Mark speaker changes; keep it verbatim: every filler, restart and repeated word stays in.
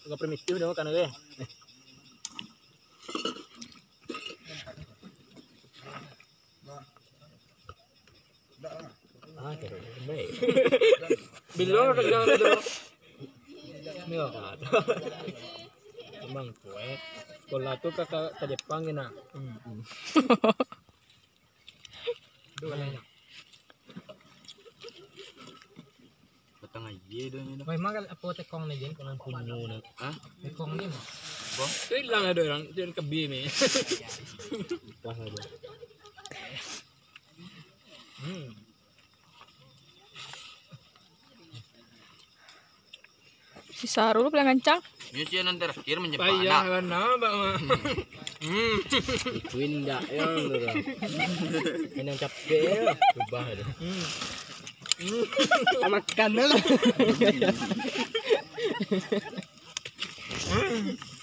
Speaker 1: Agak primitif dong kan gue. Ah, terus baik. Bilo kerja itu. Ini apa? Emang kue. Sekolah tuh kakak ke Jepang gini. Dua lainnya.
Speaker 2: Batang aja dong.
Speaker 1: Memang kan apa tekong nih jen kalau punyu nih.
Speaker 2: Hah?
Speaker 1: Tekong nih mah.
Speaker 2: Bang,
Speaker 1: Hilang ada orang jangan kebi nih. Wah ada. Hmm.
Speaker 3: Si Sarul paling kencang.
Speaker 2: nyucian nanti terakhir menjepana.
Speaker 1: Payah karena bang. Hmm.
Speaker 4: Ikuin dak yang dulu. Ini yang capek rubah ada. Hmm. Makan lah.